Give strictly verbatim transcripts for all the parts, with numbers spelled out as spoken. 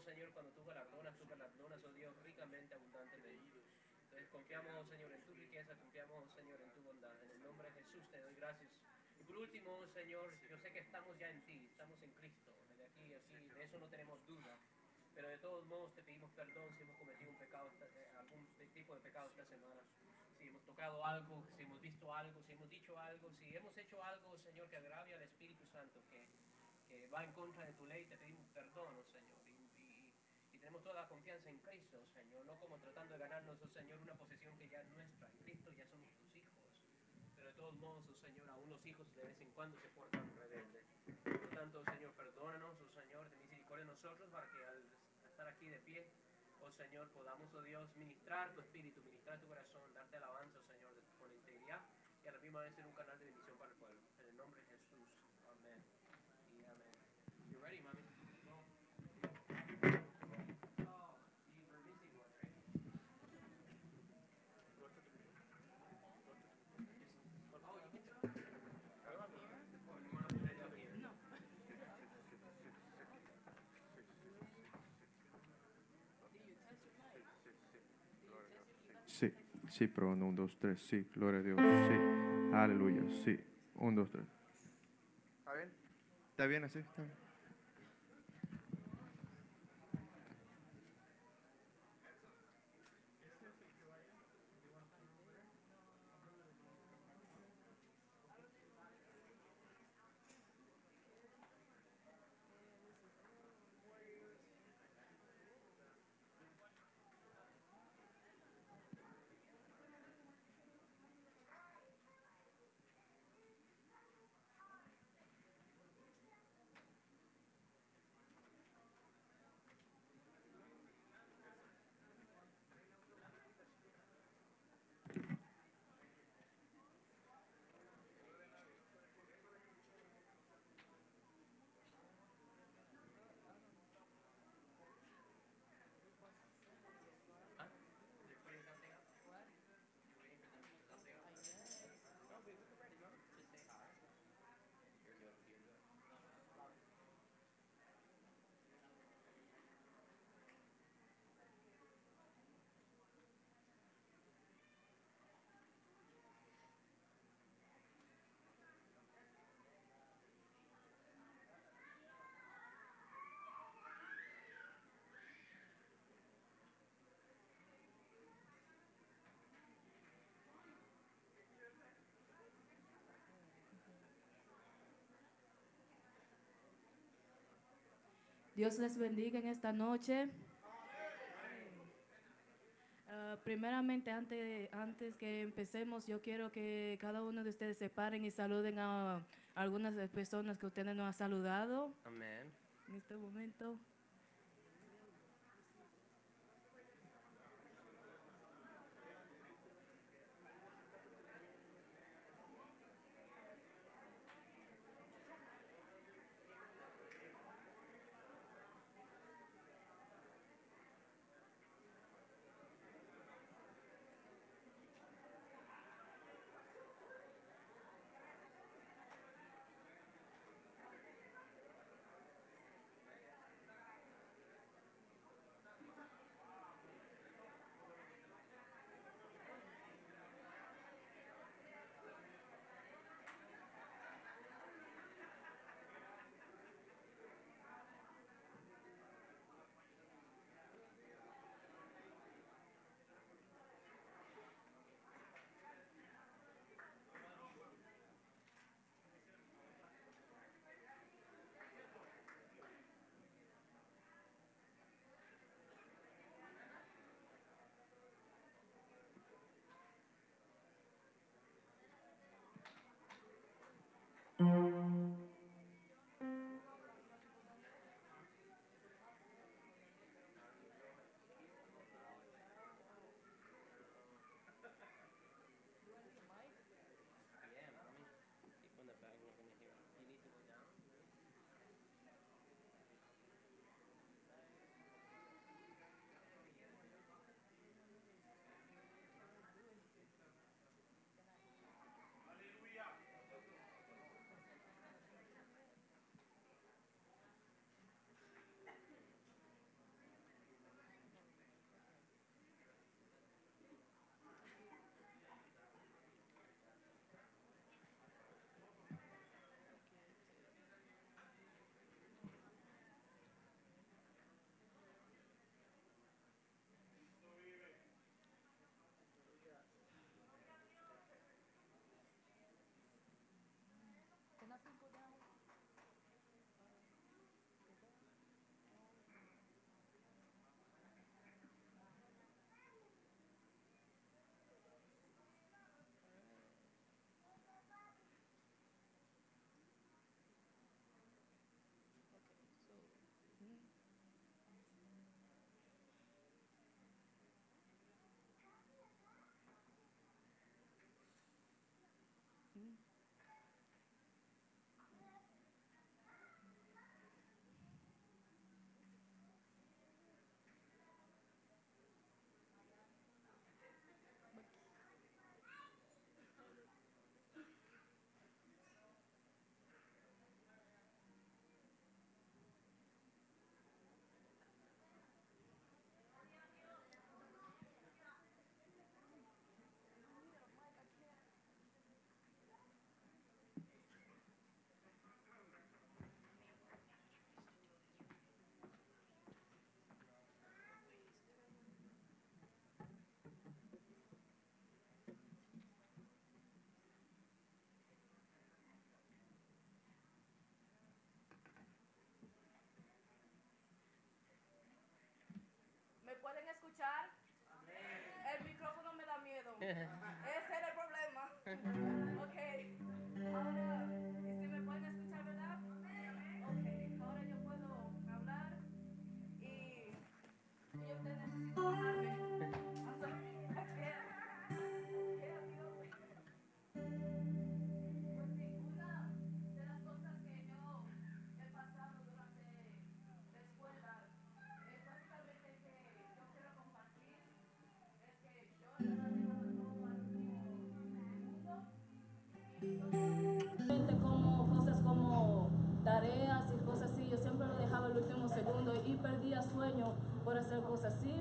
Señor, cuando tú galardonas, tú galardonas, oh Dios, ricamente, abundantemente. Entonces confiamos, Señor, en tu riqueza, confiamos, Señor, en tu bondad. En el nombre de Jesús te doy gracias. Y por último, Señor, yo sé que estamos ya en ti, estamos en Cristo. De aquí, aquí, de eso no tenemos duda. Pero de todos modos te pedimos perdón si hemos cometido un pecado, esta- eh, algún tipo de pecado esta semana. Si hemos tocado algo, si hemos visto algo, si hemos dicho algo, si hemos hecho algo, Señor, que agravia al Espíritu Santo, que, que va en contra de tu ley, te pedimos perdón, oh Señor. Y, y- y tenemos toda la confianza en Cristo, oh Señor, no como tratando de ganarnos, oh Señor, una posesión que ya es nuestra. En Cristo ya somos tus hijos. Pero de todos modos, oh Señor, aún los hijos de vez en cuando se portan rebeldes. Por lo tanto, Señor, perdónanos, oh Señor, de misericordia de nosotros, para que al estar aquí de pie, oh Señor, podamos, oh Dios, ministrar tu espíritu, ministrar tu corazón, darte alabanza, oh Señor, con integridad y a la misma vez ser un canal de bendición para el pueblo. En el nombre de Jesús. Amén. Y amén. You ready, mommy? No. Oh, you were missing one, right? Oh, you can try. Oh, you want to put it up here? No. Sí, sí, probando, un, dos, tres, sí, gloria a Dios, sí, aleluya, sí, un, dos, tres. ¿Está bien? ¿Está bien así? ¿Está bien? Huh? They're putting something up? What? You're waiting for them to put something up? I guess. No, we, we can ready go. Just say hi. You're good. You're good. Dios les bendiga en esta noche. Uh, primeramente, antes, antes que empecemos, yo quiero que cada uno de ustedes se paren y saluden a algunas de las personas que ustedes no han saludado Amén. en este momento. Ese era el problema. Ok. Ahora, ¿y si me pueden escuchar, verdad? Ok. Ahora yo puedo hablar y, y usted necesita bajarme. I'm sorry. I can't. I can't deal with it. Pues sí, una de las cosas que yo he pasado durante la escuela es básicamente que yo quiero compartir, es que yo le he llevado todo al último segundo. Como cosas como tareas y cosas así, yo siempre lo dejaba al último segundo y perdía sueño por hacer cosas así.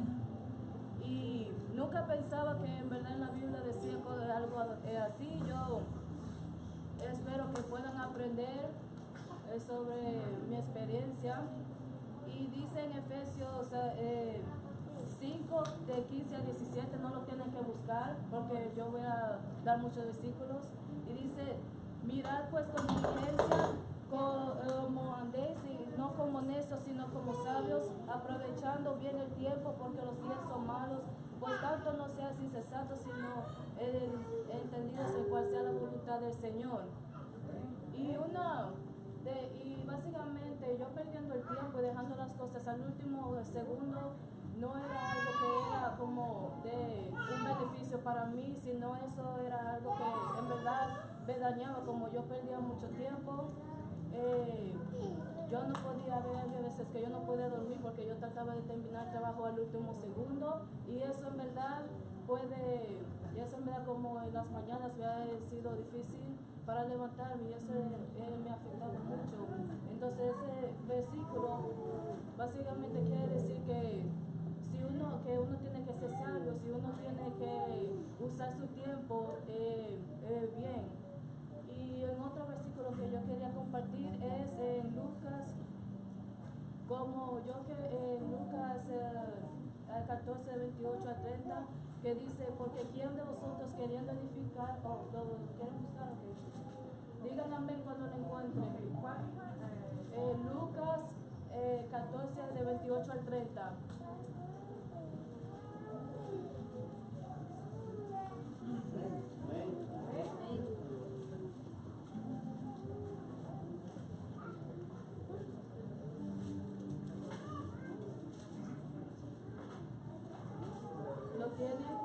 Y nunca pensaba que en verdad en la Biblia decía algo así. Yo espero que puedan aprender sobre mi experiencia. Y dice en Efesios eh, cinco, de quince a diecisiete, no lo tienen que buscar porque yo voy a dar muchos versículos. Y dice, mirad pues con diligencia como andéis, y no como necios, sino como sabios, aprovechando bien el tiempo, porque los días son malos. Por tanto, no seas insensatos, sino eh, entendidos en cuál sea la voluntad del Señor. Y una de, y básicamente yo perdiendo el tiempo y dejando las cosas al último segundo no era algo que era como de un beneficio para mí, sino eso era algo que en verdad me dañaba. Como yo perdía mucho tiempo, eh, yo no podía ver veces que yo no podía dormir porque yo trataba de terminar el trabajo al último segundo, y eso en verdad puede, y eso en verdad como en las mañanas me ha sido difícil para levantarme, y eso eh, me ha afectado mucho. Entonces ese versículo básicamente quiere decir que si uno, que uno tiene que ser sabio, si uno tiene que usar su tiempo eh, eh, bien. Y en otro versículo que yo quería compartir es en Lucas, como yo que en Lucas eh, catorce, veintiocho a treinta, que dice, porque quién de vosotros queriendo edificar, o oh, lo quieren buscar, ok, digan amén cuando lo encuentren. Eh, Lucas eh, catorce, de veintiocho al treinta. ¿Lo tienen?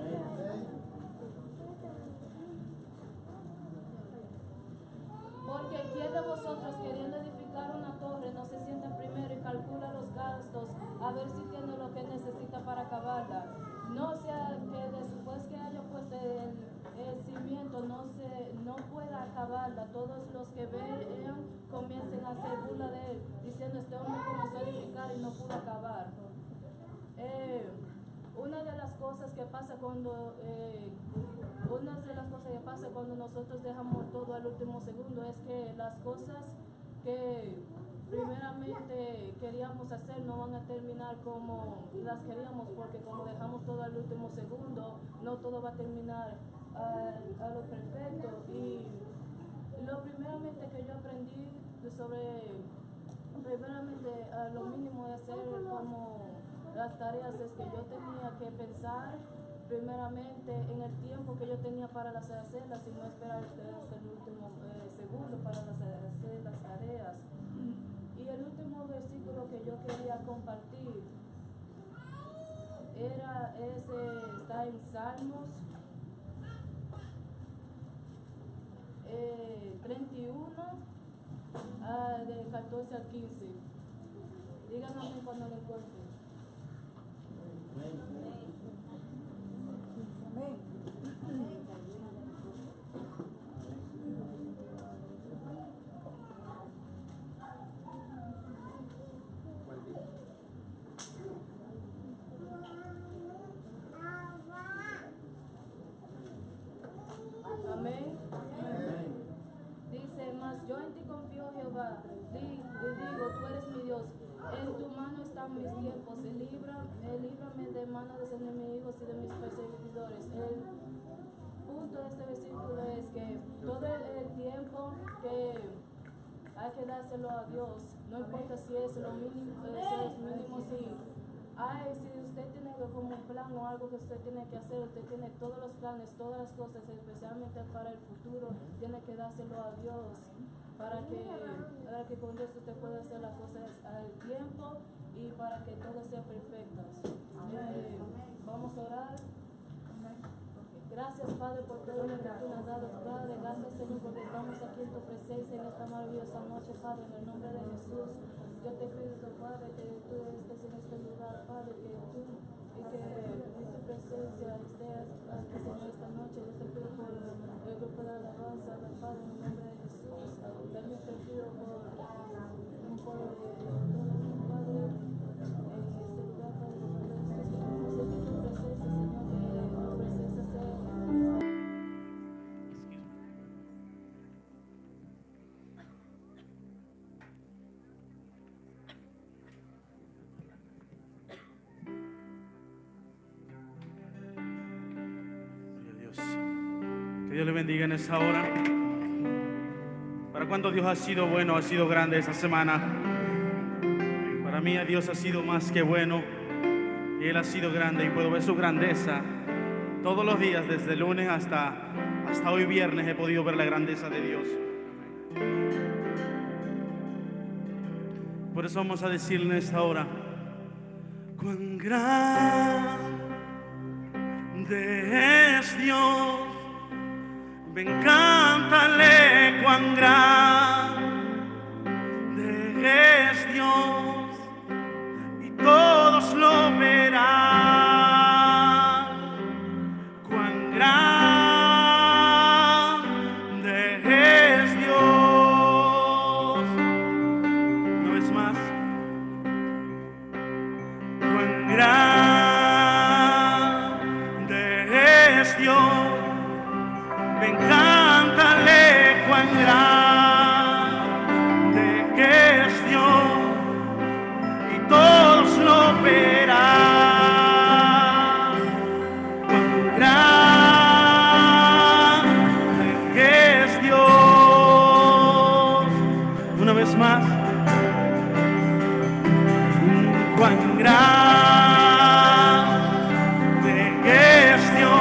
Porque ¿quién de vosotros queriendo edificar una torre no se sienta primero y calcula los gastos a ver si tiene lo que necesita para acabarla? No sea que después que haya puesto el, el cimiento no se no pueda acabarla, todos los que vean comiencen a hacer burla de él, diciendo, este hombre comenzó a edificar y no pudo acabar. Eh, una de las cosas que pasa cuando eh, una de las cosas que pasa cuando nosotros dejamos todo al último segundo es que las cosas que primeramente queríamos hacer no van a terminar como las queríamos, porque como dejamos todo al último segundo, no todo va a terminar a, a lo perfecto. Y lo primeramente que yo aprendí sobre, primeramente a lo mínimo de hacer como las tareas, es que yo tenía que pensar primeramente en el tiempo que yo tenía para las hacerlas y no esperar hasta el último eh, segundo para las, hacer las tareas. Y el último versículo que yo quería compartir era ese, está en Salmos eh, treinta y uno, ah, de catorce al quince. Díganme cuando lo encuentren. Amén. Dice, mas yo en ti confío, Jehová, Di, digo, tú eres mi Dios, en tu mano están mis tiempos, y libra, eh, líbrame de mano de mis enemigos y de mis perseguidores. El punto de este versículo es que todo el, el tiempo que hay que dárselo a Dios, no importa si es lo mínimo, eh, si es mínimo, si ay, si usted tiene como un plan o algo que usted tiene que hacer, usted tiene todos los planes, todas las cosas, especialmente para el futuro, tiene que dárselo a Dios para que, para que con Dios usted pueda hacer las cosas al tiempo y para que todo sea perfecto. Eh, vamos a orar. Gracias, Padre, por todo lo que tú nos has dado, Padre. Gracias, Señor, porque estamos aquí en tu presencia en esta maravillosa noche, Padre, en el nombre de Jesús. Yo te pido, Padre, que tú estés en este lugar, Padre, que tú y que en tu presencia estés aquí, Señor, esta noche. Yo te pido por el grupo de alabanza, Padre, en el nombre de Jesús. También te pido por, por el Padre, en este lugar, Padre, en el nombre de Jesús. Que tu presencia, Señor, que tu presencia sea. Que Dios le bendiga en esta hora. ¿Para cuánto Dios ha sido bueno, ha sido grande esta semana? Para mí Dios ha sido más que bueno y Él ha sido grande y puedo ver su grandeza todos los días, desde el lunes hasta, hasta hoy viernes he podido ver la grandeza de Dios. Por eso vamos a decirle en esta hora: cuán grande es Dios. Ven, cántale cuán grande es Dios y todos lo verán. Cuán grande es Dios. Una vez más. Cuán grande es Dios. Ven, cántale cuán grande que es Dios y todos lo verán. Cuán grande que es Dios. Una vez más. Cuán grande que es Dios.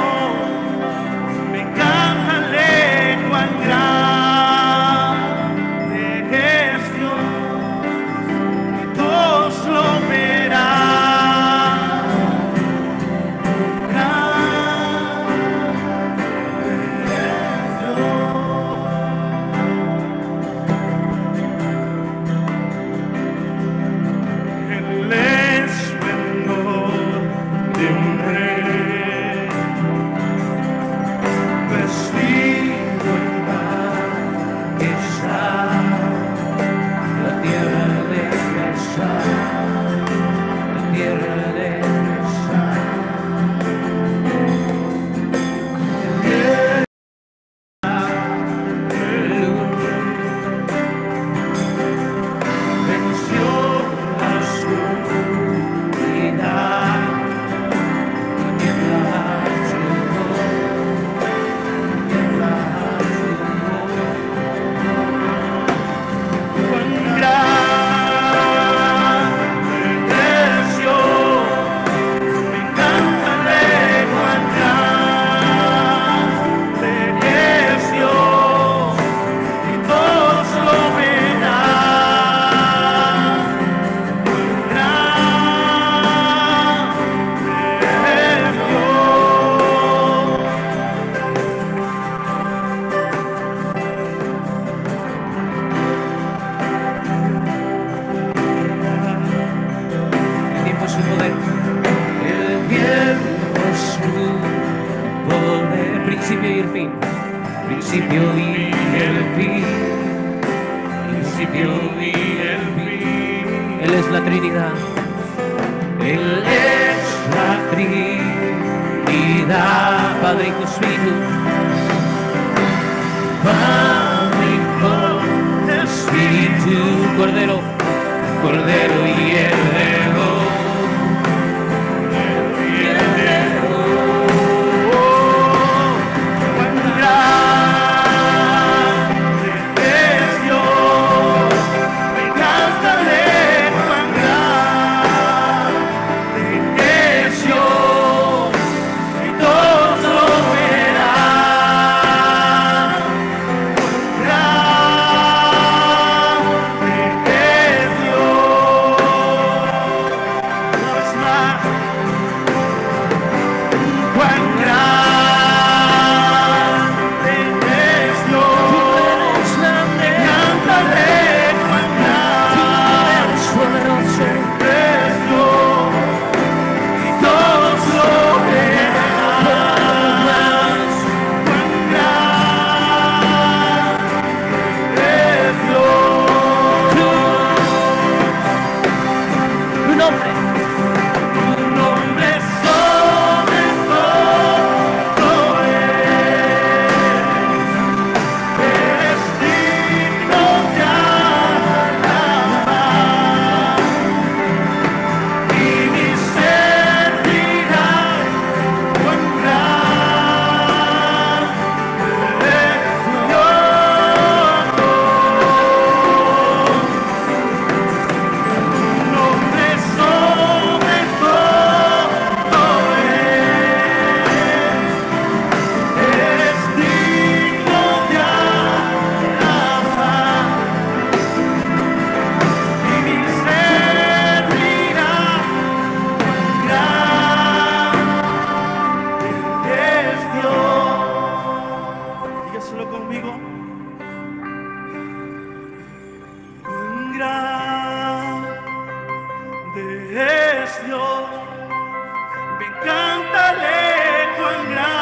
es Dios, me encántale cuán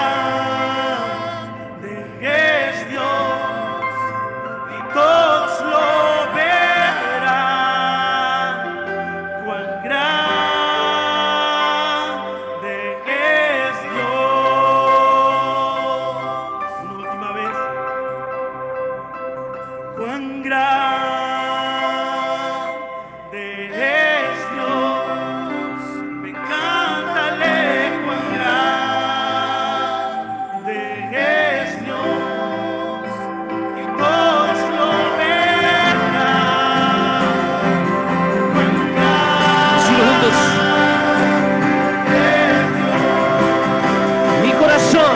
grande es Dios, y todos lo verán, cuán grande es Dios. Una última vez. Cuán grande es Dios, me encántale cuán grande es Dios, y todos lo verán. Cuán grande es Dios, Mi corazón.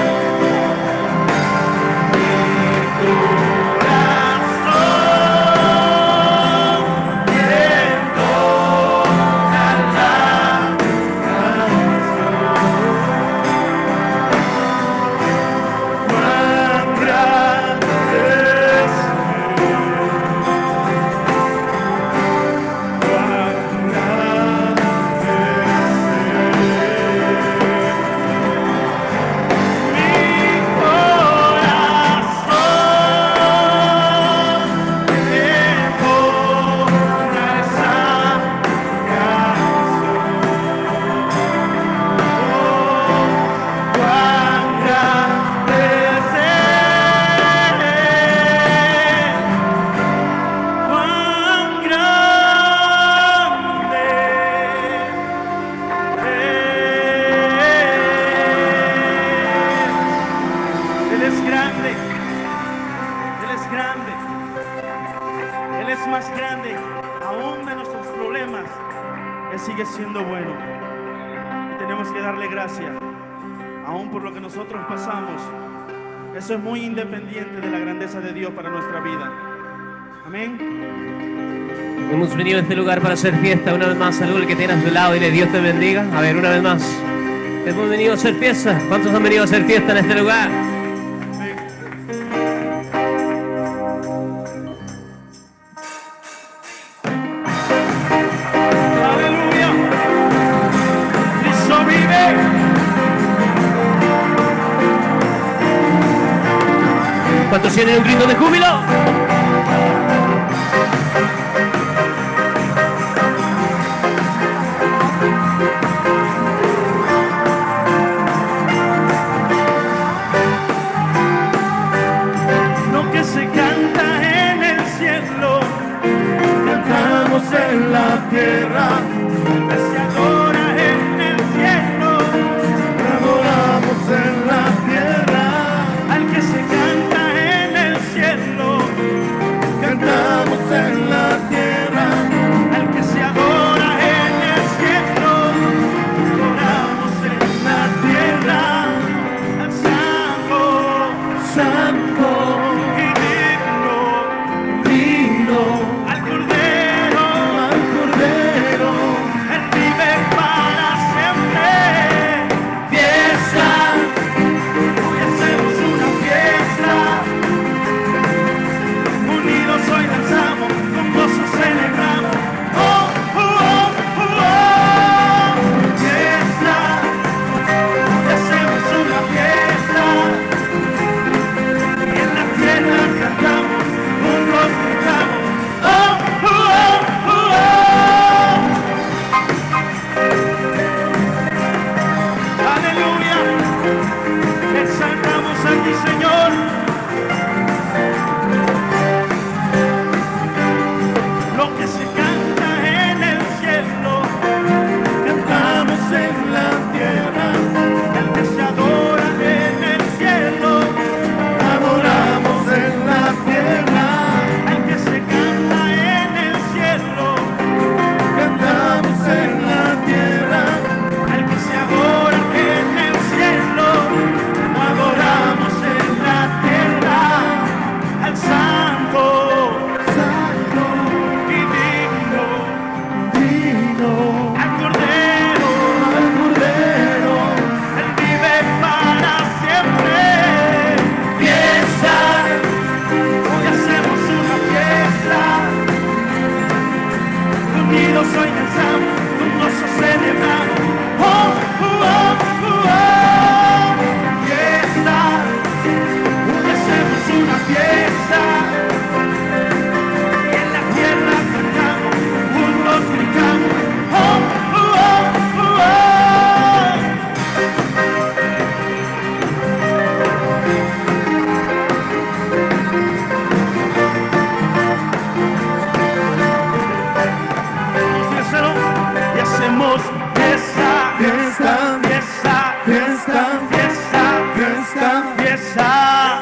Sigue siendo bueno y tenemos que darle gracias aún por lo que nosotros pasamos. Eso es muy independiente de la grandeza de Dios para nuestra vida. Amén. Hemos venido a este lugar para hacer fiesta. Una vez más, saluda al que tienes a su lado y dile Dios te bendiga. A ver, una vez más. Hemos venido a hacer fiesta. ¿Cuántos han venido a hacer fiesta en este lugar? ¿Cuántos tienen un grito de júbilo? Lo que se canta en el cielo, cantamos en la tierra. Que se adora en el cielo, adoramos en la tierra. Al que se canta en el cielo, cantamos en la tierra. Al que se adora en el cielo, adoramos en la tierra. Al santo, santo y digno, digno, al cordero, al cordero, él vive para siempre. Fiesta, hoy hacemos una fiesta. Unidos hoy danzamos, con gozo celebramos. Oh, oh, oh, oh, oh. Fiesta, hoy hacemos una fiesta. Y en la tierra cantamos, juntos gritamos. Oh, oh, oh, oh, oh. Aleluya, exaltamos a ti, Señor. Lo que se canta en el cielo, cantamos en la tierra. El que se adora en el cielo, adoramos en la tierra. El que se canta en el cielo, cantamos en la tierra. El que se adora en el cielo, adoramos en la tierra. Al santo, santo y digno, digno, al cordero, al cordero, él vive para siempre. Fiesta, hoy hacemos una fiesta. Unidos hoy danzamos, con gozo celebramos. celebramos. Oh, oh, oh, oh. Fiesta, hoy hacemos una fiesta. Y en la tierra cantamos, juntos gritamos. Oh, oh, oh, oh, oh. Y hacemos fiesta, fiesta, fiesta, fiesta, fiesta, fiesta, fiesta.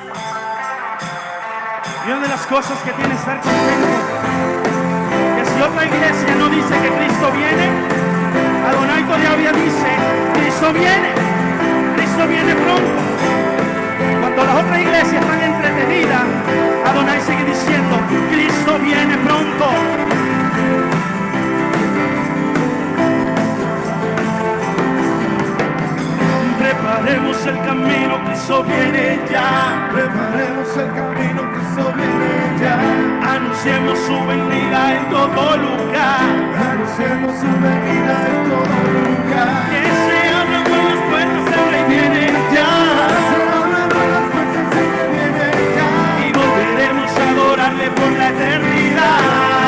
Y una de las cosas que tiene que estar contento, que si otra iglesia no dice que Cristo viene, Adonai todavía dice, Cristo viene, Cristo viene pronto. Cuando las otras iglesias están entretenidas, Adonai sigue diciendo, Cristo viene pronto. Preparemos el camino, Cristo viene ya. Preparemos el camino, Cristo viene ya. Anunciemos su venida en todo lugar. Anunciemos su venida en todo lugar. Que se abran buenas puertas, el Rey viene ya. Se abran buenas puertas, el Rey viene ya. Y volveremos a adorarle por la eternidad.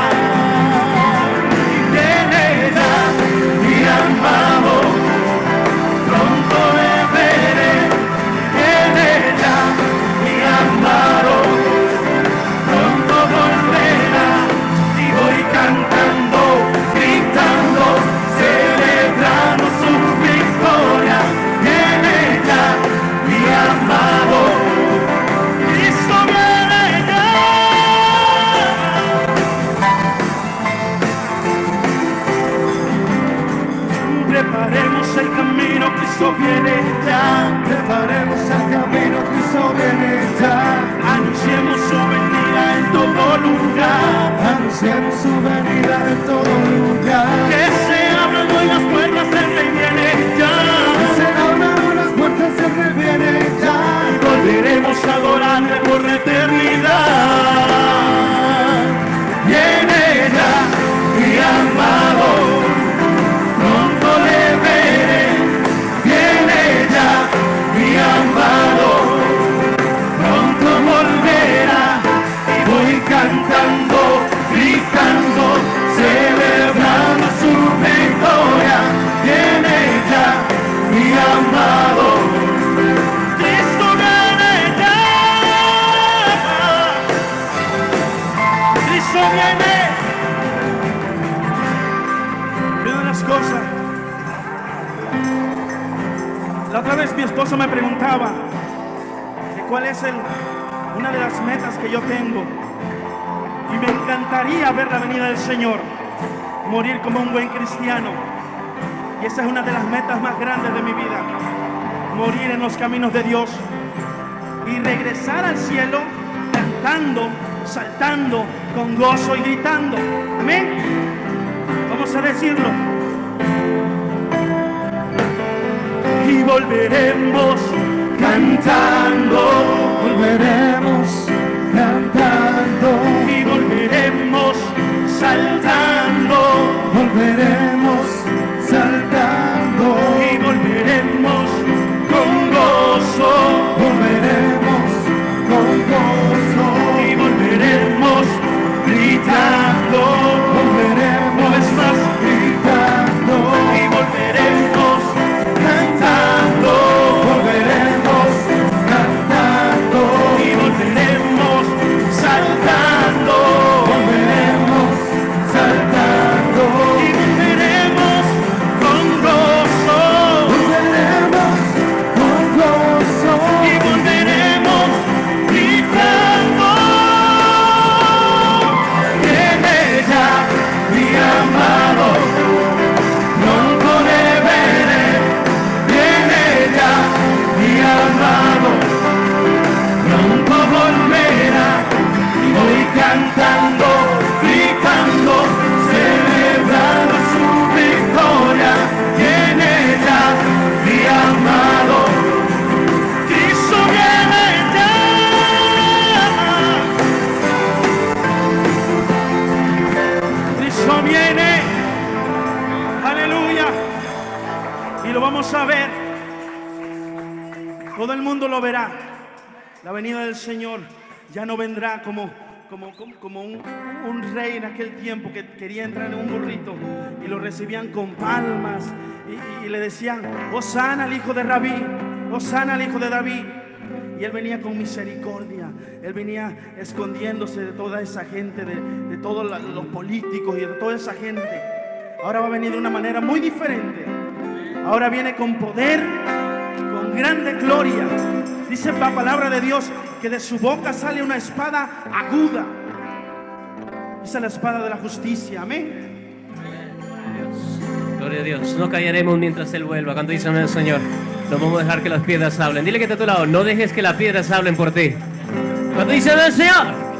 Y viene ya, mi amado, pronto le veré. Viene ya, mi amado, pronto volverá. Y voy cantando, gritando, celebrando su victoria. Viene ya, mi amado, Cristo viene ya. Preparemos el camino, Cristo viene ya. Preparemos el camino, Cristo viene ya. Anunciemos su venida en todo lugar. Anunciemos su venida en todo lugar. Que se abran hoy las puertas, el Rey viene ya. Se abran las puertas, el Rey viene ya. Y volveremos a adorarle por la eternidad. Viene ya, mi amado, pronto le veré. Viene ya, mi amado, pronto volverá. Y voy cantando, gritando, celebrando su victoria. Viene ya, mi amado, Cristo viene ya. Cristo viene. Y una de las cosas, la otra vez mi esposo me preguntaba que cuál es el, una de las metas que yo tengo. Y me encantaría ver la venida del Señor, morir como un buen cristiano. Y esa es una de las metas más grandes de mi vida, morir en los caminos de Dios y regresar al cielo cantando, saltando, con gozo y gritando. Amén. Vamos a decirlo. Y volveremos cantando, Volveremos cantando. y volveremos saltando, Volveremos saltando. y volveremos con gozo, Volveremos con gozo. y volveremos gritando, Volveremos una vez más, gritando. y volveremos cantando, Volveremos cantando. y volveremos saltando, Volveremos saltando. y volveremos con gozo, Volveremos con gozo. y volveremos gritando. Viene ya, mi amado, pronto le veré. Viene ya, mi amado, pronto volverá. Y voy cantando, gritando, celebrando su victoria. Viene ya, mi amado, Cristo viene ya. Cristo viene, aleluya. Aleluya. Y lo vamos a ver. Todo el mundo lo verá. La venida del Señor ya no vendrá como, como, como, como un, un rey en aquel tiempo que quería entrar en un burrito y lo recibían con palmas y, y le decían: Hosana al hijo de Rabí, Hosana al hijo de David. Y Él venía con misericordia. Él venía escondiéndose de toda esa gente, de, de todos los políticos y de toda esa gente. Ahora va a venir de una manera muy diferente. Ahora viene con poder, con grande gloria. Dice la palabra de Dios que de su boca sale una espada aguda. Esa es la espada de la justicia. Amén. Gloria a Dios. No callaremos mientras Él vuelva. Cuando dice amén, Señor, no vamos a dejar que las piedras hablen. Dile que está a tu lado: no dejes que las piedras hablen por ti. Cuando dice amén, Señor.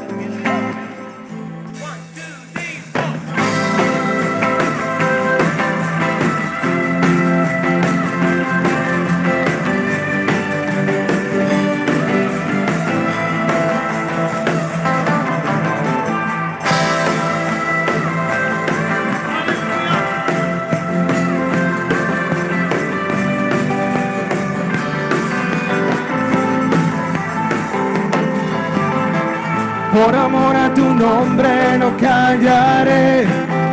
Por amor a tu nombre no callaré.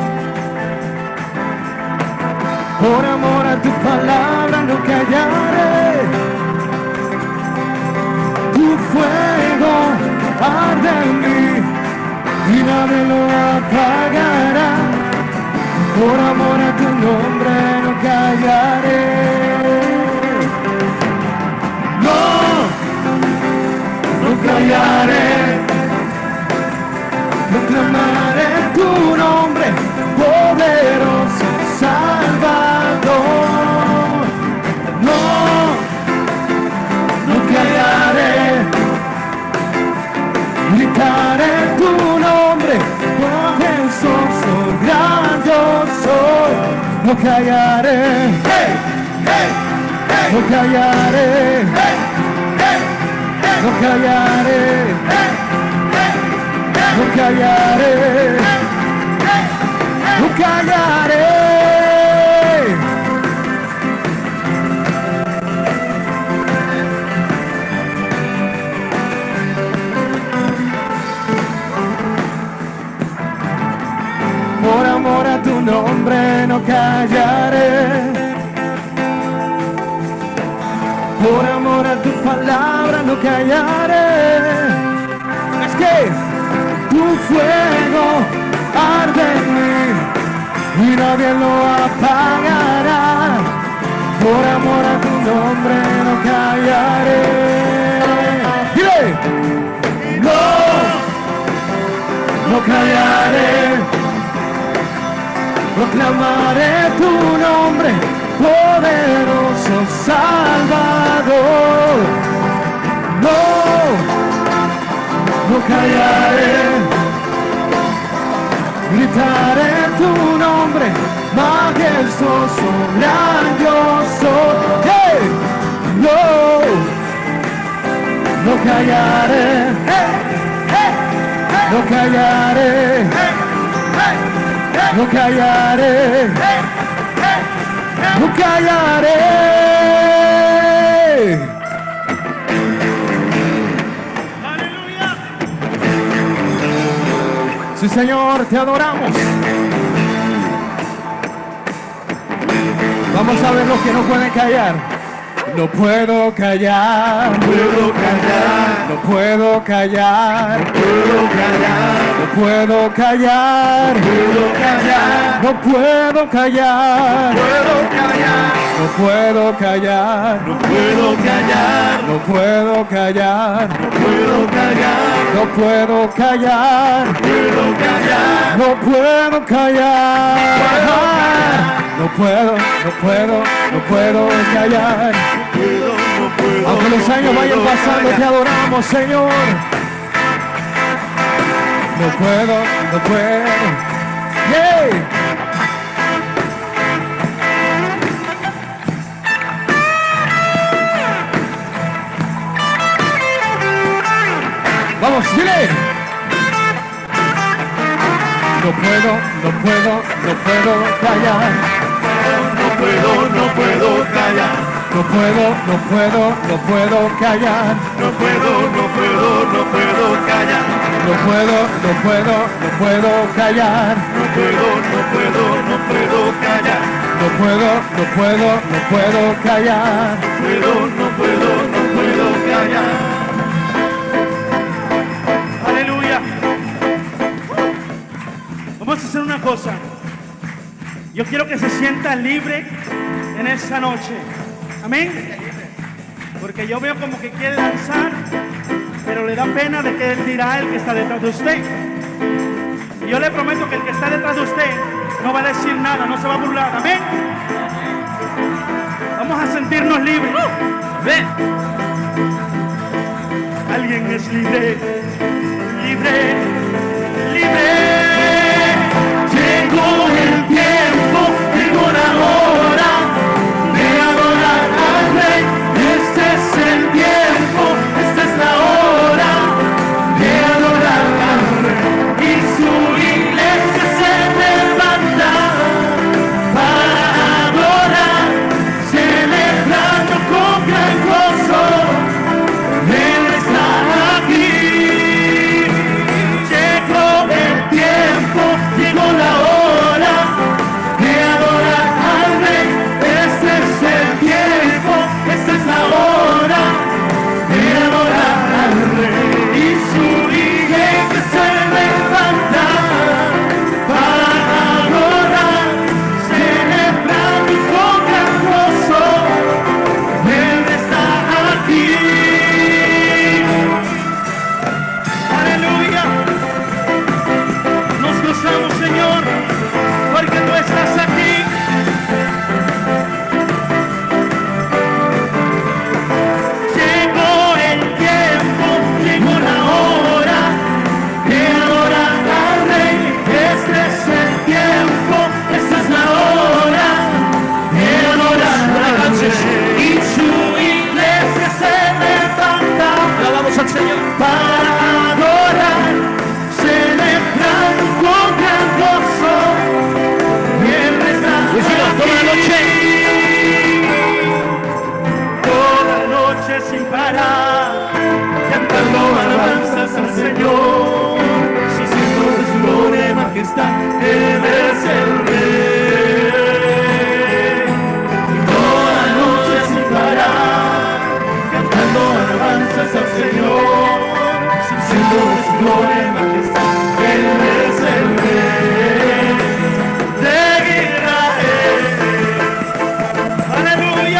Por amor a tu palabra no callaré. Tu fuego arde en mí y nadie lo apagará. Por amor a tu nombre no callaré. No, no callaré. Proclamaré tu nombre, poderoso Salvador. No, no callaré. Gritaré tu nombre, poderoso, grandioso. No callaré. Hey, hey, hey. No callaré. Hey, hey, hey. No callaré. Hey. No callaré, no callaré. Por amor a tu nombre no callaré. Por amor a tu palabra no callaré. Es que tu fuego arde en mí y nadie lo apagará. Por amor a tu nombre no callaré. Dile, no, no callaré. Proclamaré tu nombre, poderoso Salvador. No, no callaré, gritaré tu nombre, majestuoso, grandioso. Hey, no, no callaré, no callaré, no callaré, no callaré. Sí, Señor, te adoramos. Vamos a ver los que no pueden callar. No puedo callar, no puedo callar, no puedo callar, no puedo callar, no puedo callar, no puedo callar, no puedo callar, no puedo callar, no puedo callar, no puedo callar, no puedo callar, no puedo callar, no puedo, no puedo, no puedo callar. Aunque los años vayan pasando, te adoramos, Señor. No puedo, no puedo. Yeah. Vamos, dile. No puedo, no puedo, no puedo callar. puedo, no puedo callar. No puedo, no puedo, no puedo callar. No puedo, no puedo, no puedo callar. No puedo, no puedo, no puedo callar. No puedo, no puedo, no puedo callar. No puedo, no puedo, no puedo callar. No puedo, no puedo, no puedo callar. Aleluya. Vamos a hacer una cosa. Yo quiero que se sienta libre en esta noche. Amén. Porque yo veo como que quiere danzar, pero le da pena de que él dirá el que está detrás de usted. Y yo le prometo que el que está detrás de usted no va a decir nada, no se va a burlar. Amén. Vamos a sentirnos libres. Ven. Alguien es libre, libre, libre. Llegó el tiempo, llegó la hora de adorar al Rey. Este es el tiempo, esta es la hora de adorar al Rey. Y su iglesia se levanta para adorar, celebrando con gran gozo. Él está aquí. Llegó el tiempo, llegó la hora de adorar al Rey. Este es el tiempo, esta es la hora de adorar al Rey. Y su iglesia se levanta para adorar, celebrando con gran gozo. Él está aquí. Aleluya. Nos gozamos, Señor, porque tú estás aquí. Llegó el tiempo, llegó la hora de adorar al Rey. Este es el tiempo, esta es la hora de adorar al Rey. Y su iglesia se levanta. Alabamos al Señor. Para adorar, celebrando con gran gozo. Él está aquí. Toda la noche, toda la noche sin parar, cantando alabanzas al Señor, diciendo de su gloria y majestad, Él es el Rey. Toda la noche sin parar, cantando alabanzas al Señor, diciendo de su gloria y majestad, Él es el Rey de Israel. Aleluya.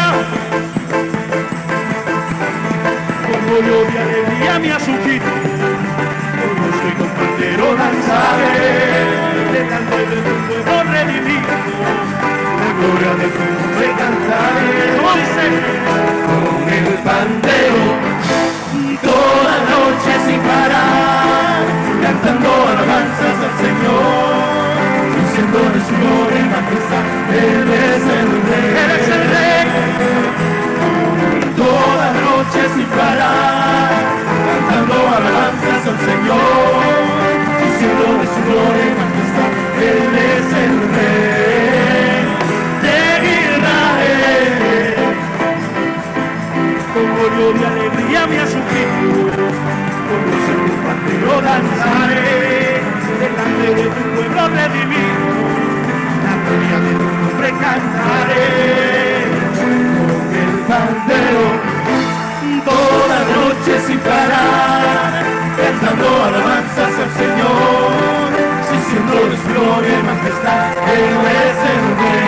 Con gozo y alegría me asuquito, con gozo y con pandero danzaré, delante de tu pueblo redimido, la gloria de tu nombre cantaré. ¿Cómo dice? Con el pandero, toda noche sin parar, cantando alabanzas al Señor, diciendo de su gloria y majestad, Él es el Rey. Él es el Rey. Toda noche sin parar, cantando alabanzas al Señor, diciendo de su gloria y majestad, Él es el Rey de Israel. Con gozo y alegría me asuquito, con gozo y con pandero danzaré, delante de tu pueblo redimido, la gloria de tu nombre cantaré. Con el pandero, toda noche sin parar, cantando alabanzas al Señor, diciendo de su gloria y majestad, Él es el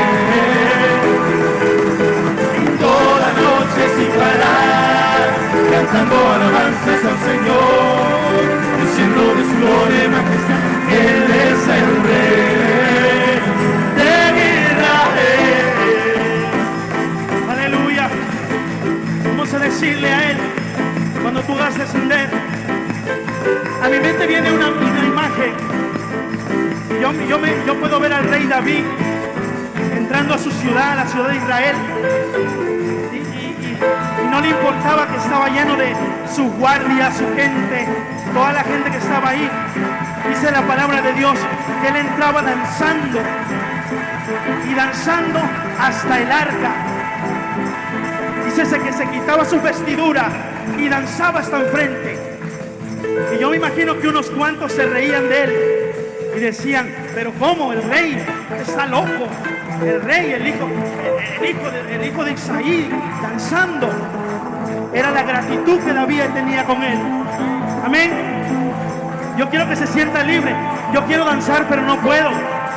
Rey. Toda noche sin parar, cantando alabanzas al Señor, diciendo de su gloria y majestad, Él es el Rey de Israel. Aleluya. Vamos a decirle a Él, cuando tú vas a descender, a mi mente viene una, una imagen. Yo, yo, me, yo puedo ver al rey David entrando a su ciudad, a la ciudad de Israel, y, y, y, y no le importaba que estaba lleno de su guardia, su gente, toda la gente que estaba ahí. Dice la palabra de Dios que él entraba danzando y danzando danzando hasta el arca. Dice que se quitaba su vestidura y danzaba hasta enfrente. Y yo me imagino que unos cuantos se reían de él y decían: pero ¿cómo? El rey está loco. El rey, el hijo, el, el hijo, de, el hijo de Isaí, danzando. Era la gratitud que David tenía con él. Amén. Yo quiero que se sienta libre. Yo quiero danzar, pero no puedo.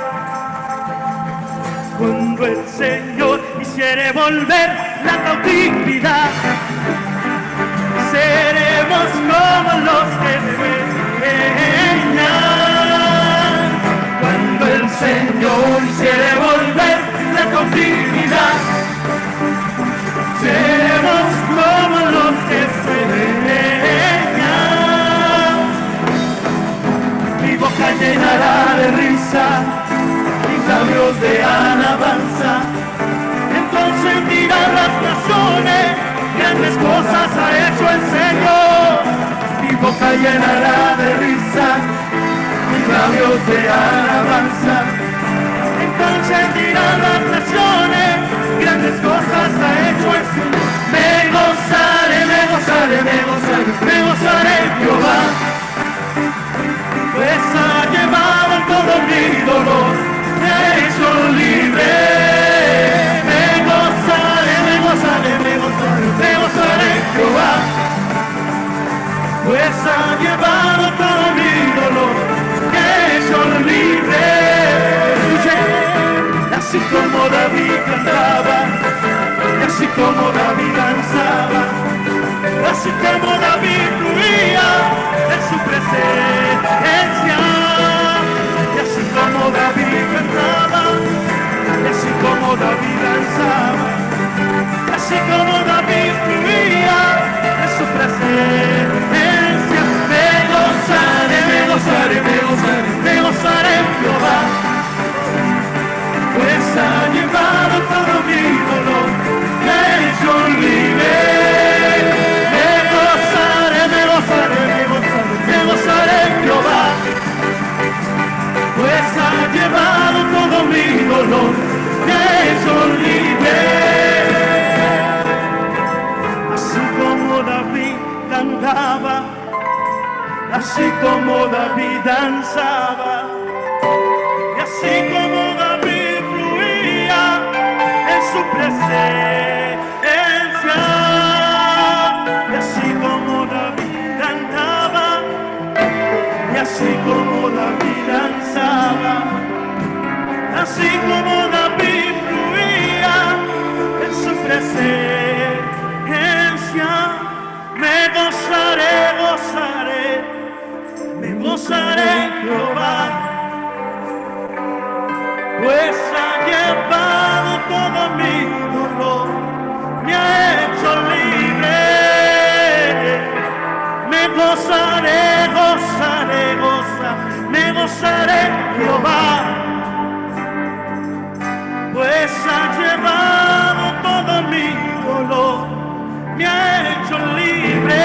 Cuando el Señor hiciere volver la cautividad, seremos como los que sueñan. Cuando el Señor hiciere volver la cautividad, seremos como los que sueñan. Mi boca llenará de risa, mis labios de alabanza. Entonces dirán las naciones: grandes cosas ha hecho el Señor. Mi boca llenará de risa, mis labios de alabanza. Entonces dirán las naciones: grandes cosas ha hecho el Señor. Me gozaré, me gozaré, me gozaré, me gozaré en Jehová, pues ha llevado todo mi dolor, me ha hecho libre. Me gozaré, me gozaré, me gozaré, me gozaré en Jehová, pues ha llevado todo mi dolor, me ha hecho libre. Así como David cantaba, y así como David danzaba, así como David fluía en su presencia, y así como David cantaba, y así como David danzaba, así como David fluía en su presencia. Me gozaré, me gozaré, me gozaré, me gozaré en Jehová, pues ha llevado todo mi dolor, me ha hecho libre. Me gozaré, me gozaré, me gozaré, me gozaré en Jehová, pues ha llevado todo mi dolor, me ha hecho libre. Así como David cantaba, así como David danzaba, y así como David fluía en su presencia, y así como David cantaba, y así como David danzaba, así como David fluía en su presencia. Me gozaré, gozaré, me gozaré en Jehová, pues ha llevado todo mi dolor, me ha hecho libre. Me gozaré, gozaré, gozaré, me gozaré en Jehová, pues ha llevado todo mi dolor, me ha hecho libre.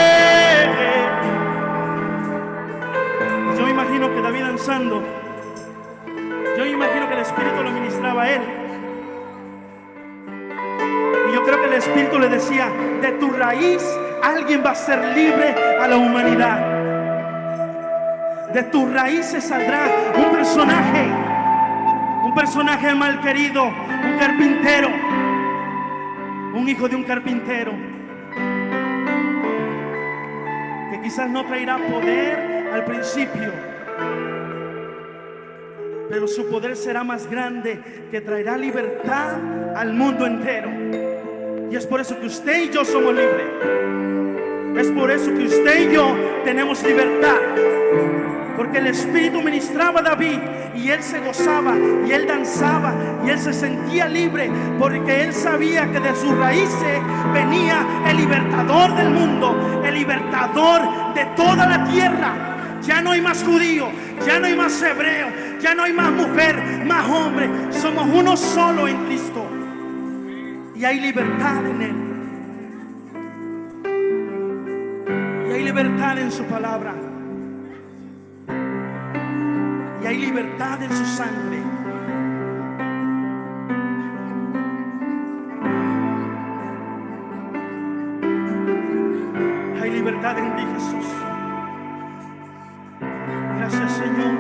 Yo me imagino que David danzando, yo me imagino que el Espíritu lo ministraba a él. Y yo creo que el Espíritu le decía: de tu raíz alguien va a ser libre a la humanidad. De tus raíces saldrá un personaje, un personaje mal querido, un carpintero, un hijo de un carpintero, que quizás no traerá poder al principio, pero su poder será más grande, que traerá libertad al mundo entero. Y es por eso que usted y yo somos libres. Es por eso que usted y yo tenemos libertad, porque el Espíritu ministraba a David y él se gozaba y él danzaba y él se sentía libre, porque él sabía que de sus raíces venía el libertador del mundo, el libertador de toda la tierra. Ya no hay más judío, ya no hay más hebreo, ya no hay más mujer, más hombre. Somos uno solo en Cristo y hay libertad en él. Y hay libertad en su palabra. Y hay libertad en su sangre. libertad en ti, Jesús. Gracias, Señor.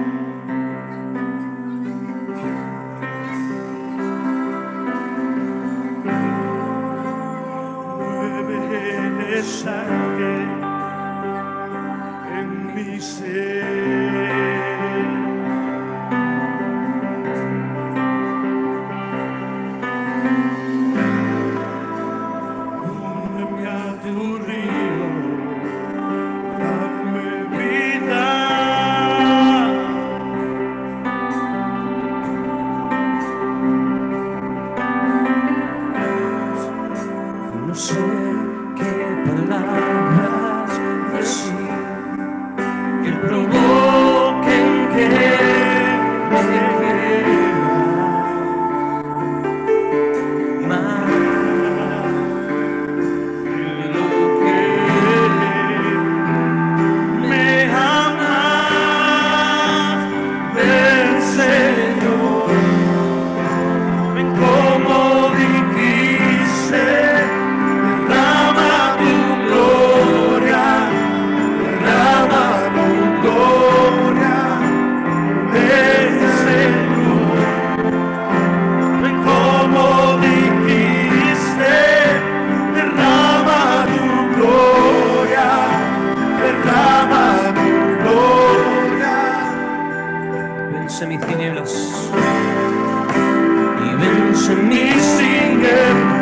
Mueve sangre en mi ser. Úneme a tu río, dame vida. No sé qué palabras decir que provoquen que me crea más de lo que me amas. Ven, Señor, ven como dijiste. Derrama tu gloria, derrama tu gloria, ven, Señor, ven como dijiste, derrama tu gloria, derrama tu gloria. Vence mis tinieblas y vence mis tinieblas.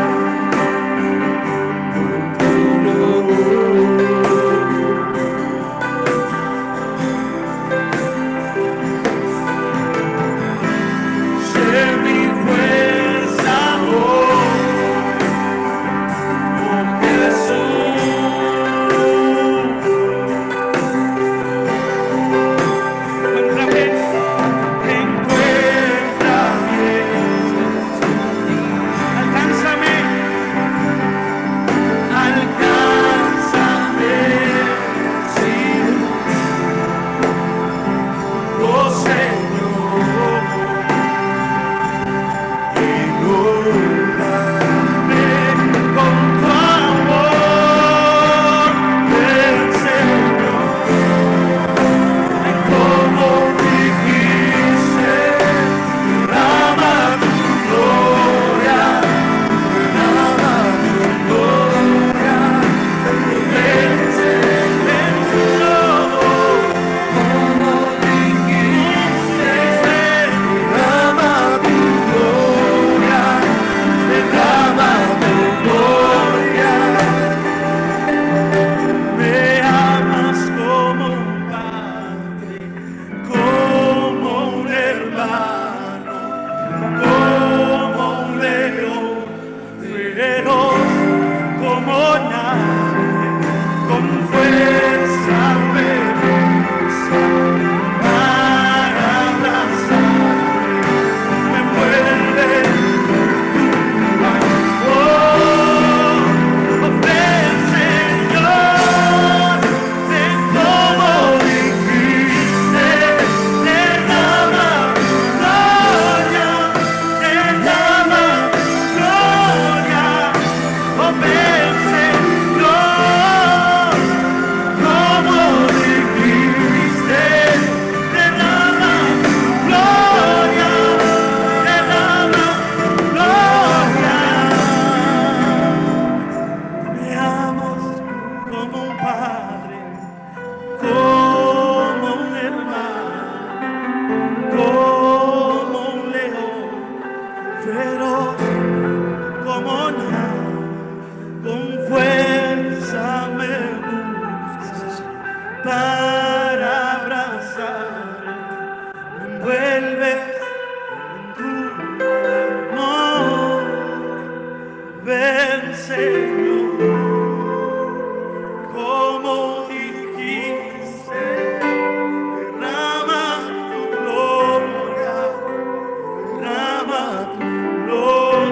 Lord.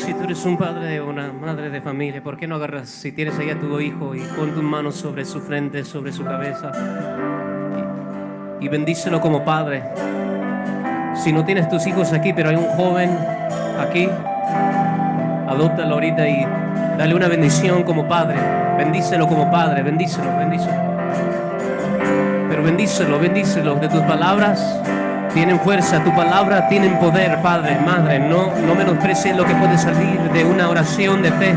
Si tú eres un padre o una madre de familia, ¿por qué no agarras, si tienes ahí a tu hijo, y pon tus manos sobre su frente, sobre su cabeza, y, y bendícelo como padre? Si no tienes tus hijos aquí, pero hay un joven aquí, adóptalo ahorita y dale una bendición como padre. Bendícelo como padre, bendícelo, bendícelo. Pero bendícelo, bendícelo. De tus palabras tienen fuerza, tu palabra tienen poder, padre, madre. No, no menosprecies lo que puede salir de una oración de fe.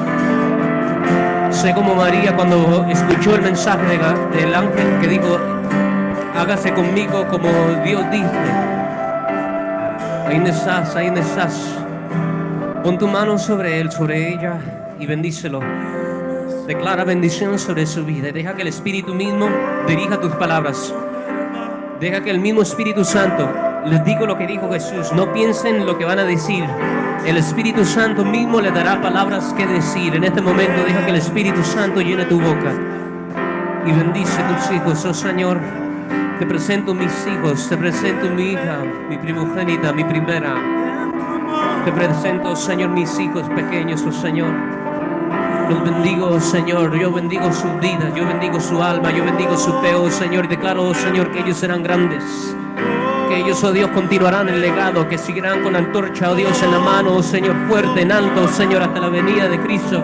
Sé como María cuando escuchó el mensaje de, del ángel que dijo: hágase conmigo como Dios dice. Ahí donde estás, ahí donde estás. Pon tu mano sobre él, sobre ella, y bendícelo. Declara bendición sobre su vida. Deja que el Espíritu mismo dirija tus palabras. Deja que el mismo Espíritu Santo, les digo lo que dijo Jesús, no piensen lo que van a decir. El Espíritu Santo mismo le dará palabras que decir. En este momento deja que el Espíritu Santo llene tu boca y bendice tus hijos. Oh Señor, te presento mis hijos, te presento mi hija, mi primogénita, mi primera. Te presento, oh Señor, mis hijos pequeños, oh Señor. Los bendigo, oh Señor, yo bendigo sus vidas, yo bendigo su alma, yo bendigo su fe, oh Señor, y declaro, oh Señor, que ellos serán grandes, que ellos, oh Dios, continuarán el legado, que seguirán con la antorcha, oh Dios, en la mano, oh Señor, fuerte, en alto, oh Señor, hasta la venida de Cristo.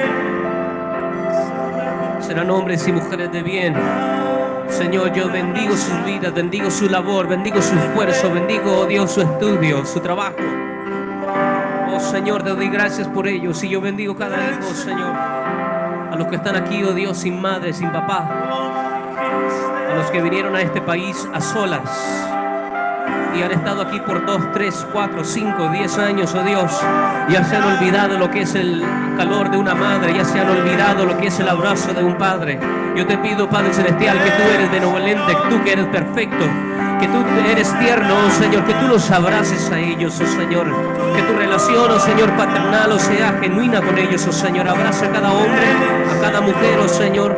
Serán hombres y mujeres de bien. Señor, yo bendigo sus vidas, bendigo su labor, bendigo su esfuerzo, bendigo, oh Dios, su estudio, su trabajo. Oh Señor, te doy gracias por ellos y yo bendigo cada hijo, Señor. A los que están aquí, oh Dios, sin madre, sin papá. A los que vinieron a este país a solas y han estado aquí por dos, tres, cuatro, cinco, diez años, oh Dios. Ya se han olvidado lo que es el calor de una madre, ya se han olvidado lo que es el abrazo de un padre. Yo te pido, Padre Celestial, que tú eres benevolente, que tú que eres perfecto, que tú eres tierno, oh Señor, que tú los abraces a ellos, oh Señor, que tu relación, oh Señor, paternal, oh sea genuina con ellos, oh Señor. Abraza a cada hombre, a cada mujer, oh Señor.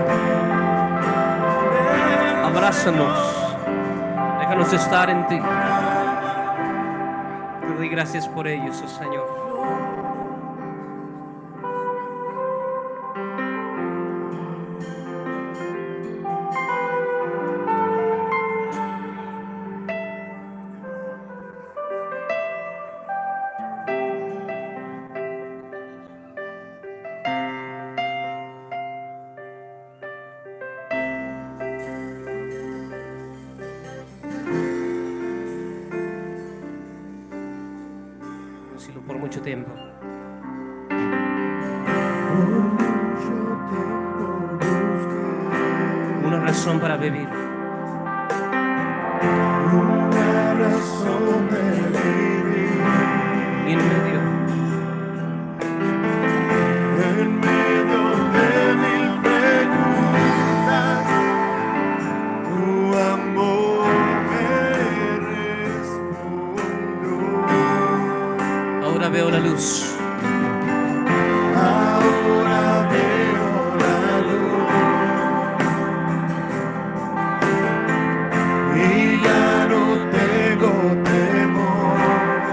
Abrázanos, déjanos estar en ti. Te doy gracias por ellos, oh Señor. Por mucho tiempo. Una razón para vivir. Una razón de vivir. Y en medio. En medio de mil preguntas, tu amor me respondió. Ahora veo la luz. Ahora veo la luz y ya no tengo temor.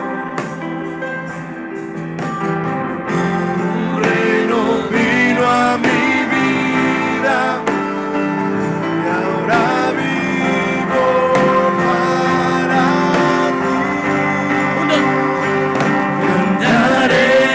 Un reino vino a mi vida y ahora vivo para ti. Cantaré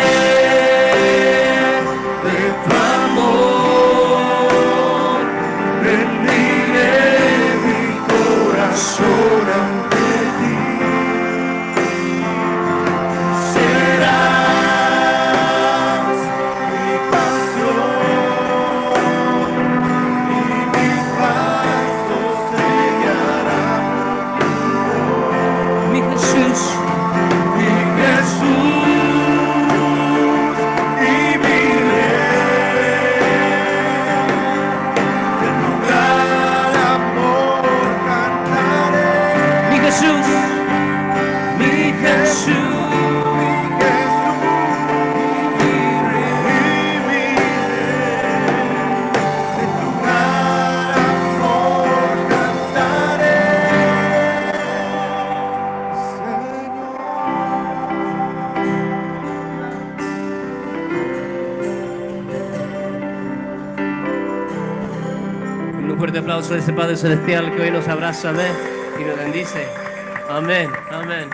fuerte aplauso a ese Padre Celestial que hoy nos abraza, amén, y nos bendice. Amén, amén.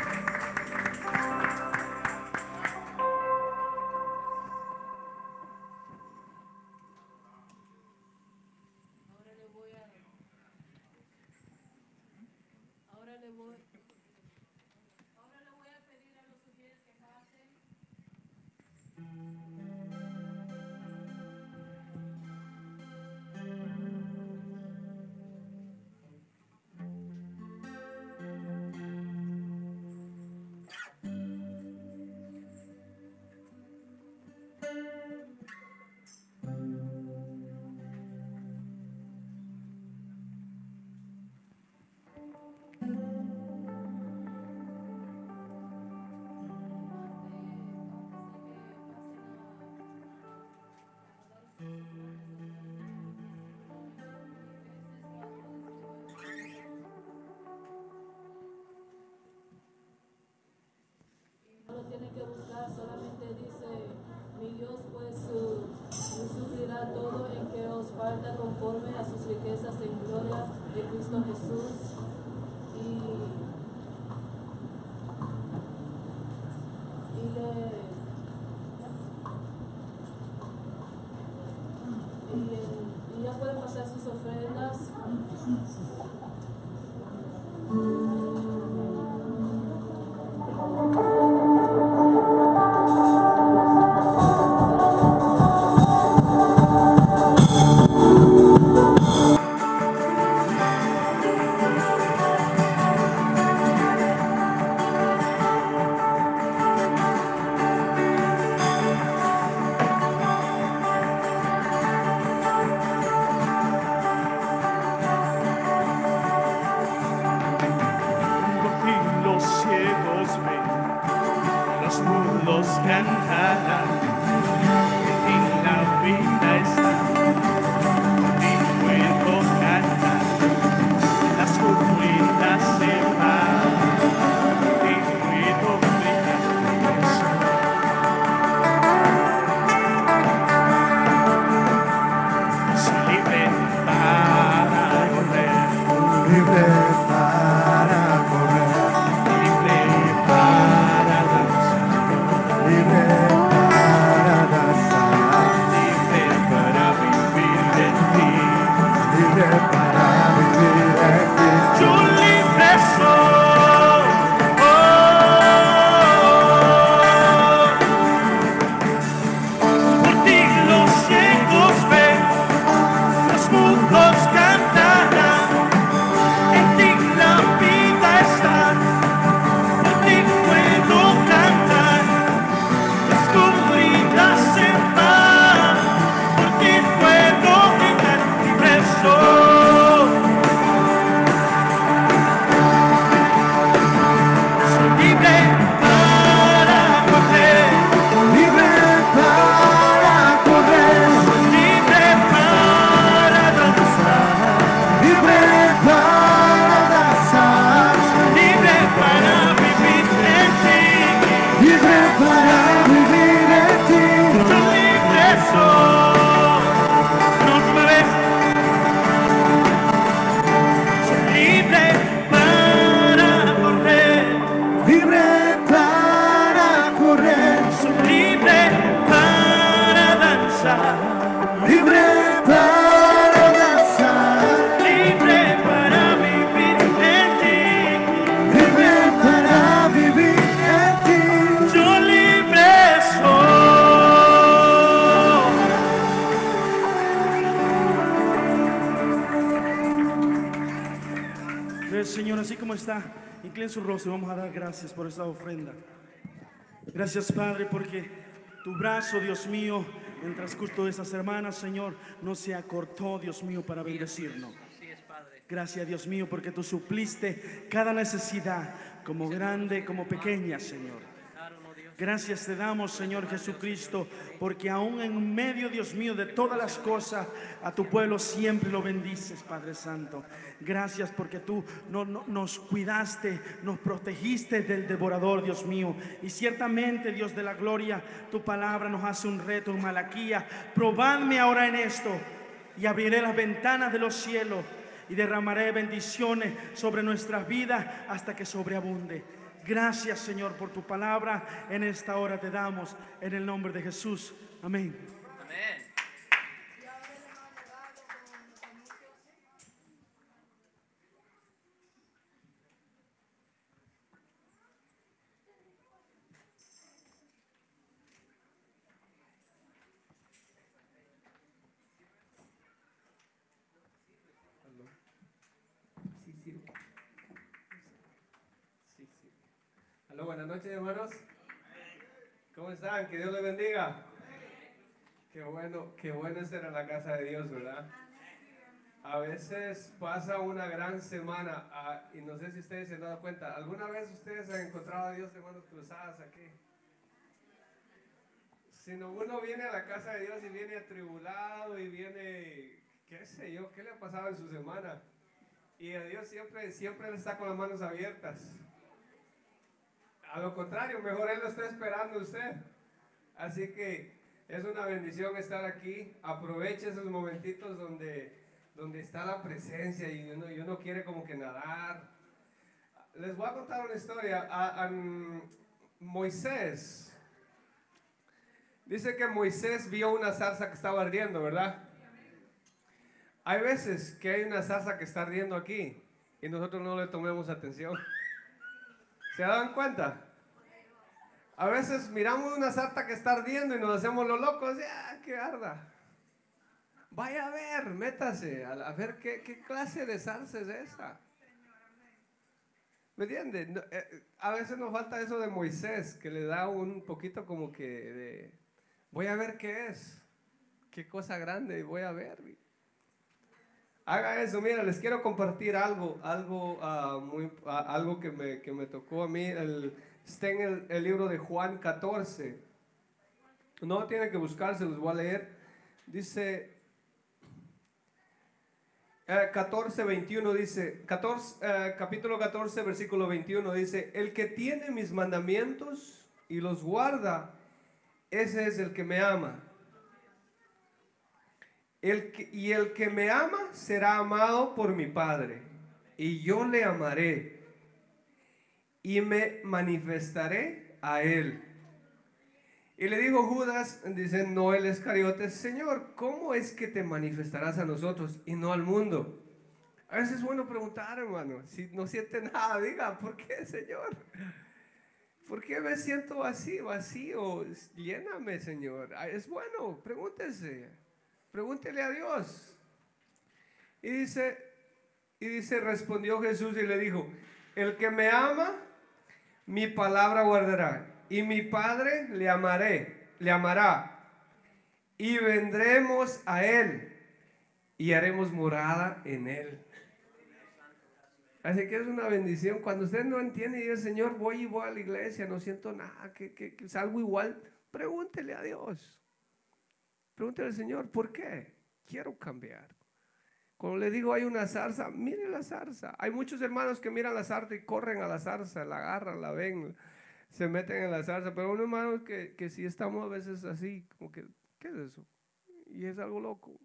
Tiene que buscar, solamente dice, mi Dios pues su, suplirá todo en que os falta conforme a sus riquezas en gloria de Cristo Jesús. Y, y, le, y, y ya pueden pasar sus ofrendas. Señor, así como está, inclinen su rostro y vamos a dar gracias por esta ofrenda. Gracias, Padre, porque tu brazo, Dios mío, en transcurso de estas semanas, Señor, no se acortó, Dios mío, para bendecirnos. Gracias, Dios mío, porque tú supliste cada necesidad, como grande, como pequeña, Señor. Gracias te damos, Señor Jesucristo, porque aún en medio, Dios mío, de todas las cosas, a tu pueblo siempre lo bendices, Padre Santo. Gracias porque tú no, no, nos cuidaste, nos protegiste del devorador, Dios mío. Y ciertamente, Dios de la gloria, tu palabra nos hace un reto en Malaquía. Probadme ahora en esto y abriré las ventanas de los cielos y derramaré bendiciones sobre nuestras vidas hasta que sobreabunde. Gracias, Señor, por tu palabra. En esta hora te damos en el nombre de Jesús. Amén. Amén. Sí, sí. Sí, sí. Aló, buenas noches, hermanos. ¿Cómo están? Que Dios les bendiga. Qué bueno, qué bueno estar en la casa de Dios, ¿verdad? A veces pasa una gran semana ah, y no sé si ustedes se han dado cuenta. ¿Alguna vez ustedes han encontrado a Dios de manos cruzadas aquí? Si no, uno viene a la casa de Dios y viene atribulado y viene, qué sé yo, qué le ha pasado en su semana. Y a Dios siempre, siempre Él está con las manos abiertas. A lo contrario, mejor Él lo está esperando a usted. Así que es una bendición estar aquí. Aproveche esos momentitos donde, donde está la presencia y uno, y uno quiere como que nadar. Les voy a contar una historia. A, a Moisés. Dice que Moisés vio una zarza que estaba ardiendo, ¿verdad? Hay veces que hay una zarza que está ardiendo aquí y nosotros no le tomemos atención. ¿Se dan cuenta? A veces miramos una zarza que está ardiendo y nos hacemos los locos. ¡Ah, que arda! Vaya a ver, métase a, a ver qué, qué clase de zarza es esa. ¿Me entiendes? No, eh, a veces nos falta eso de Moisés, que le da un poquito como que de, voy a ver qué es, qué cosa grande, voy a ver. Haga eso. Mira, les quiero compartir algo, algo, uh, muy, uh, algo que me, que me tocó a mí. El, está en el, el libro de Juan catorce. No tienen que buscarse, los voy a leer. Dice eh, catorce, veintiuno, dice, catorce, eh, capítulo catorce, versículo veintiuno, dice, el que tiene mis mandamientos y los guarda, ese es el que me ama. El que, y el que me ama será amado por mi Padre, y yo le amaré y me manifestaré a él. Y le dijo Judas, dice, no el Iscariote, Señor, ¿cómo es que te manifestarás a nosotros y no al mundo? A veces es bueno preguntar, hermano, si no siente nada, diga, ¿por qué, Señor? ¿Por qué me siento así, vacío? Lléname, Señor. Es bueno, pregúntese. Pregúntele a Dios. Y dice, y dice, respondió Jesús y le dijo, el que me ama, mi palabra guardará, y mi Padre le amaré, le amará, y vendremos a él, y haremos morada en él. Así que es una bendición. Cuando usted no entiende y dice, Señor, voy y voy a la iglesia, no siento nada, que, que, que salgo igual, pregúntele a Dios. Pregúntale al Señor, ¿por qué? Quiero cambiar. Cuando le digo hay una zarza, mire la zarza. Hay muchos hermanos que miran la zarza y corren a la zarza, la agarran, la ven, se meten en la zarza. Pero unos hermanos que, que si estamos a veces así, como que, ¿qué es eso? Y es algo loco.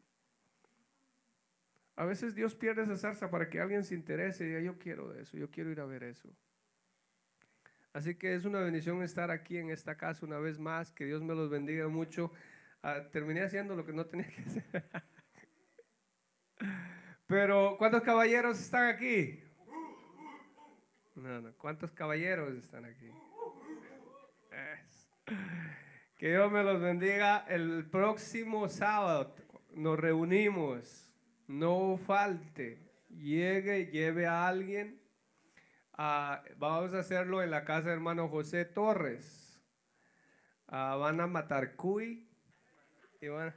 A veces Dios pierde esa zarza para que alguien se interese y diga, yo quiero de eso, yo quiero ir a ver eso. Así que es una bendición estar aquí en esta casa una vez más. Que Dios me los bendiga mucho. Uh, terminé haciendo lo que no tenía que hacer. Pero ¿cuántos caballeros están aquí? No, no, ¿cuántos caballeros están aquí? Es. Que Dios me los bendiga. El próximo sábado nos reunimos. No falte. Llegue, lleve a alguien. Uh, vamos a hacerlo en la casa de hermano José Torres. Uh, van a matar cuy. Y bueno,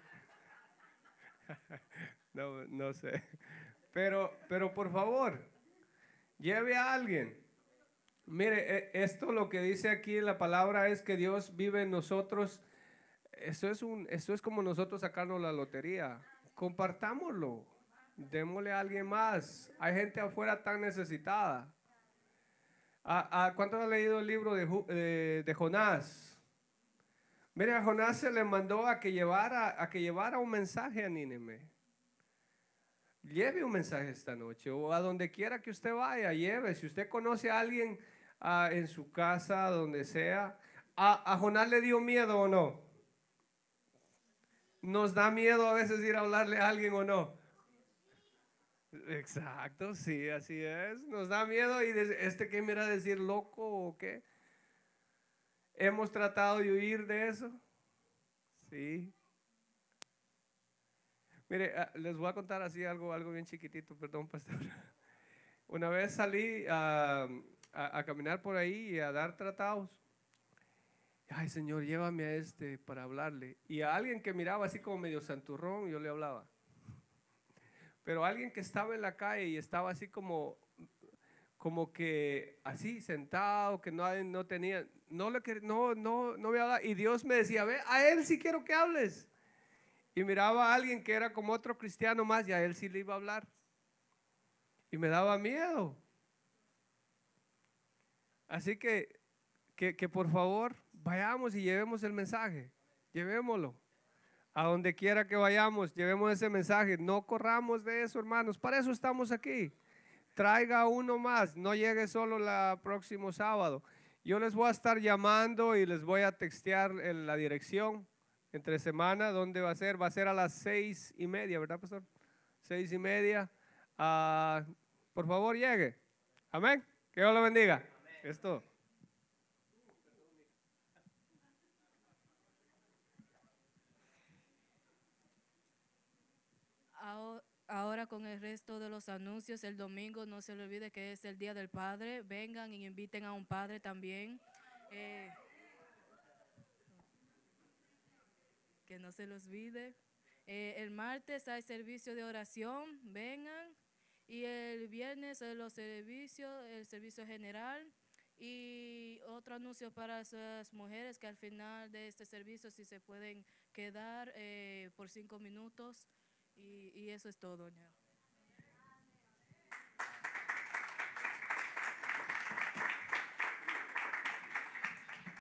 no, no sé, pero, pero por favor, lleve a alguien. Mire, esto lo que dice aquí en la palabra es que Dios vive en nosotros. Eso es, un, eso es como nosotros sacarnos la lotería. Compartámoslo, démosle a alguien más. Hay gente afuera tan necesitada. ¿A, a cuántos han leído el libro de, de, de Jonás? Mire, a Jonás se le mandó a que llevara, a que llevara un mensaje a Nínive. lleve un mensaje esta noche o a donde quiera que usted vaya, lleve. Si usted conoce a alguien uh, en su casa, donde sea. ¿A, a Jonás le dio miedo o no? ¿Nos da miedo a veces ir a hablarle a alguien o no? Exacto, sí, así es. Nos da miedo y de, este que me irá a decir loco o qué. ¿Hemos tratado de huir de eso? Sí. Mire, les voy a contar así algo, algo bien chiquitito, perdón, pastor. Una vez salí a, a, a caminar por ahí y a dar tratados. Ay, Señor, llévame a este para hablarle. Y a alguien que miraba así como medio santurrón, yo le hablaba. Pero a alguien que estaba en la calle y estaba así como, como que así sentado, que no, no tenía, no le no, no, no me hablaba. Y Dios me decía, ve, a él sí quiero que hables. Y miraba a alguien que era como otro cristiano más y a él sí le iba a hablar. Y me daba miedo. Así que, que, que por favor vayamos y llevemos el mensaje. Llevémoslo. A donde quiera que vayamos, llevemos ese mensaje. No corramos de eso, hermanos. Para eso estamos aquí. Traiga uno más. No llegue solo el próximo sábado. Yo les voy a estar llamando y les voy a textear en la dirección. Entre semana, ¿dónde va a ser? Va a ser a las seis y media, ¿verdad, pastor? Seis y media. Uh, por favor, llegue. Amén. Que Dios lo bendiga. Amén. Esto. Ahora con el resto de los anuncios, el domingo no se le olvide que es el Día del Padre. Vengan y inviten a un padre también. Eh, que no se los olvide. Eh, el martes hay servicio de oración, vengan. Y el viernes hay los servicios, el servicio general. Y otro anuncio para las mujeres que al final de este servicio si se pueden quedar eh, por cinco minutos. Y, y eso es todo, doña.